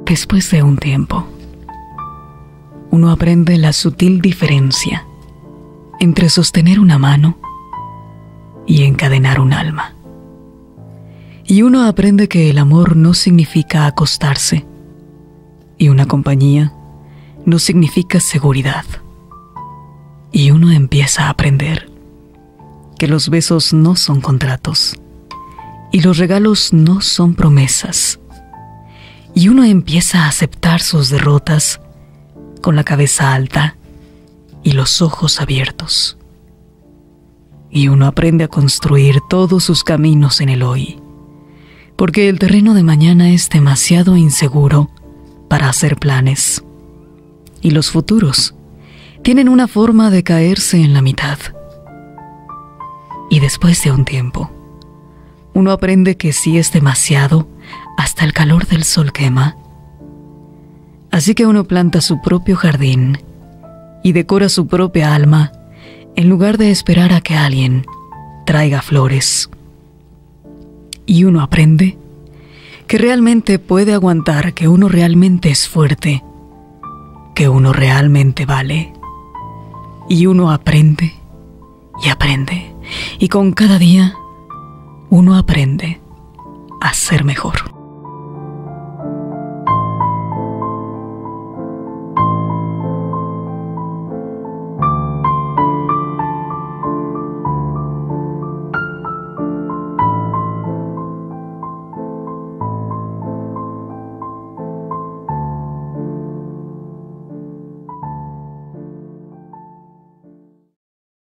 Después de un tiempo, uno aprende la sutil diferencia entre sostener una mano y encadenar un alma. Y uno aprende que el amor no significa acostarse y una compañía no significa seguridad. Y uno empieza a aprender que los besos no son contratos y los regalos no son promesas. Y uno empieza a aceptar sus derrotas con la cabeza alta y los ojos abiertos. Y uno aprende a construir todos sus caminos en el hoy, porque el terreno de mañana es demasiado inseguro para hacer planes, y los futuros tienen una forma de caerse en la mitad. Y después de un tiempo, uno aprende que si es demasiado, hasta el calor del sol quema. Así que uno planta su propio jardín y decora su propia alma en lugar de esperar a que alguien traiga flores. Y uno aprende que realmente puede aguantar, que uno realmente es fuerte, que uno realmente vale. Y uno aprende y aprende, y con cada día uno aprende a ser mejor.